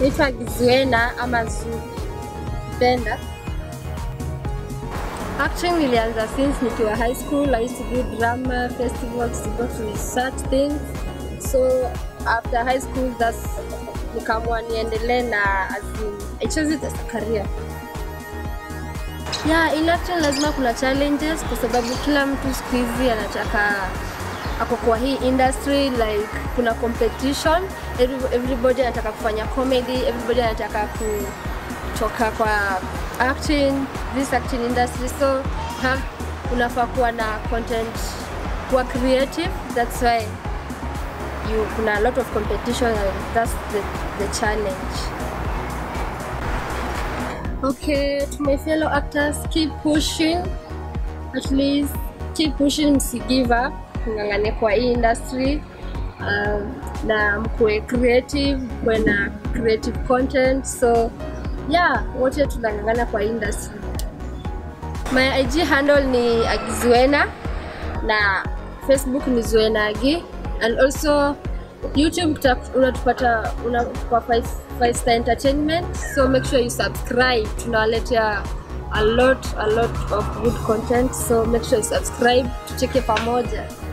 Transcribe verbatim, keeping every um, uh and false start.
Naitwa Gizuena ama Zu Benda. Acting nilianza since nikiwa high school. I used to do drama festivals to go to such things. So after high school, that's nikamua niendelee na as in, I chose it as a career. Yeah, in acting lazima kuna challenges kwa sababu kila mtu siku hizi anataka ako kwa hii industry, like kuna competition, everybody anataka kufanya comedy, everybody anataka kutoka kwa acting, this acting industry. So have unafaa kuwa na content, kuwa creative. That's why you kuna a lot of competition, and that's the, the challenge. Okay, to my fellow actors, keep pushing. At least keep pushing, msi give up. Ngangane kwa hii industry, um, na mkue creative, mkue na creative content. So yeah, wote tunangangana kwa industry. My I G handle ni Agizuena na Facebook ni Zuena Agi, and also YouTube unatupata unapata five star entertainment. So make sure you subscribe. Tunawaletea a lot a lot of good content, so make sure you subscribe, tucheke pamoja.